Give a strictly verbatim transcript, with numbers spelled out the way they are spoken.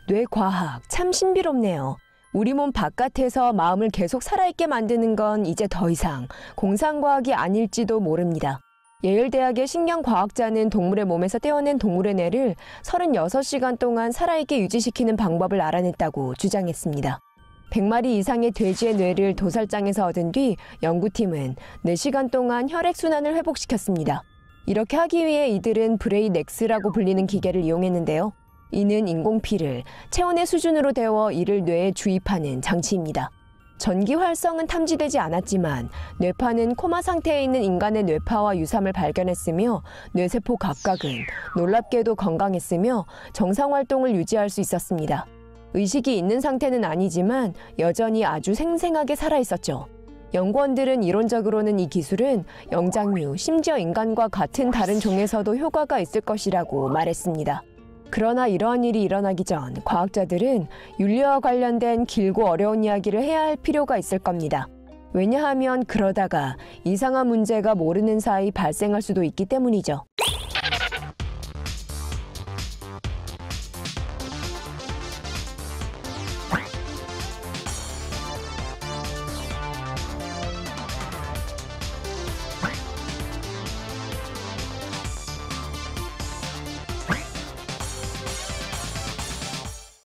뇌과학 참 신비롭네요. 우리 몸 바깥에서 마음을 계속 살아있게 만드는 건 이제 더 이상 공상과학이 아닐지도 모릅니다. 예일대학의 신경과학자는 동물의 몸에서 떼어낸 동물의 뇌를 서른여섯 시간 동안 살아있게 유지시키는 방법을 알아냈다고 주장했습니다. 백 마리 이상의 돼지의 뇌를 도살장에서 얻은 뒤 연구팀은 네 시간 동안 혈액순환을 회복시켰습니다. 이렇게 하기 위해 이들은 브레인엑스라고 불리는 기계를 이용했는데요. 이는 인공피를 체온의 수준으로 데워 이를 뇌에 주입하는 장치입니다. 전기 활성은 탐지되지 않았지만 뇌파는 코마 상태에 있는 인간의 뇌파와 유사함을 발견했으며 뇌세포 각각은 놀랍게도 건강했으며 정상 활동을 유지할 수 있었습니다. 의식이 있는 상태는 아니지만 여전히 아주 생생하게 살아있었죠. 연구원들은 이론적으로는 이 기술은 영장류, 심지어 인간과 같은 다른 종에서도 효과가 있을 것이라고 말했습니다. 그러나 이러한 일이 일어나기 전 과학자들은 윤리와 관련된 길고 어려운 이야기를 해야 할 필요가 있을 겁니다. 왜냐하면 그러다가 이상한 문제가 모르는 사이 발생할 수도 있기 때문이죠.